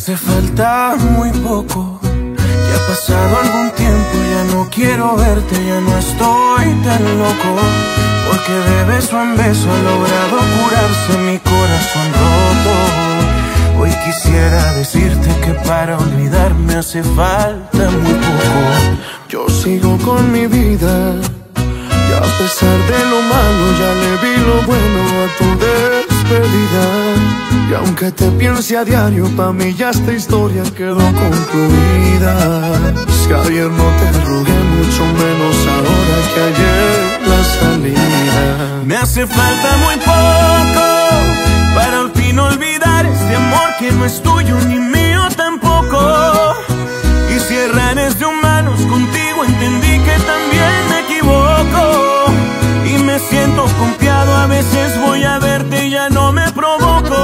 hace falta muy poco. Ya ha pasado algún tiempo, ya no quiero verte, ya no estoy tan loco. Porque de beso en beso ha logrado curarse mi corazón roto. Hoy quisiera decirte que para olvidarme hace falta muy poco. Yo sigo con mi vida y a pesar de lo malo ya le vi lo bueno a tu despedida. Y aunque te piense a diario, pa' mí ya esta historia quedó concluida. Si ayer no te rogué, mucho menos ahora que ayer la salida. Me hace falta muy poco para al fin olvidar este amor que no es tuyo ni mío tampoco. Y si errares de humanos, contigo entendí que también me equivoco. Y me siento confiado, a veces voy a verte y ya no me provoco.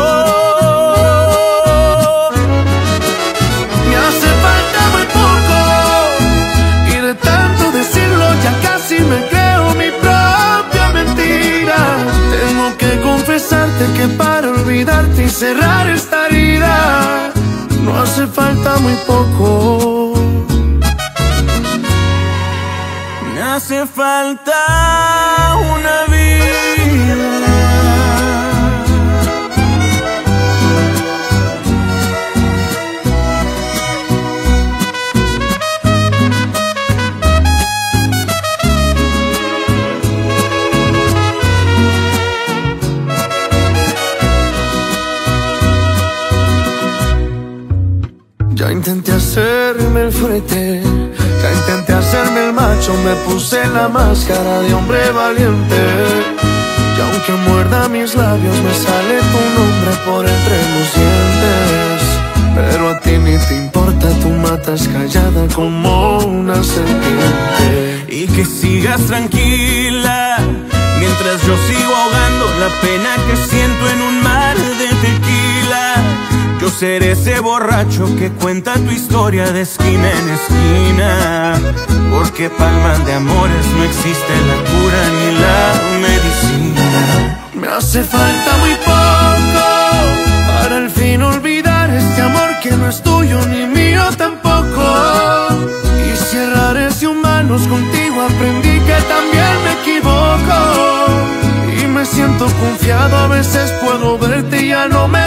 Me hace falta muy poco y de tanto decirlo ya casi me creo mi propia mentira. Tengo que confesarte que para olvidarte y cerrar esta herida no hace falta muy poco. Me hace falta una vida. Ya intenté hacerme el fuerte, ya intenté hacerme el macho, me puse la máscara de hombre valiente. Y aunque muerda mis labios me sale tu nombre por entre los dientes. Pero a ti ni te importa, tú matas callada como una serpiente. Y que sigas tranquila mientras yo sigo ahogando la pena que siento en un mar de tequila. Yo seré ese borracho que cuenta tu historia de esquina en esquina. Porque palmas de amores no existe la cura ni la medicina. Me hace falta muy poco para al fin olvidar este amor que no es tuyo ni mío tampoco. Y si errares de humanos, contigo aprendí que también me equivoco. Y me siento confiado, a veces puedo verte y ya no me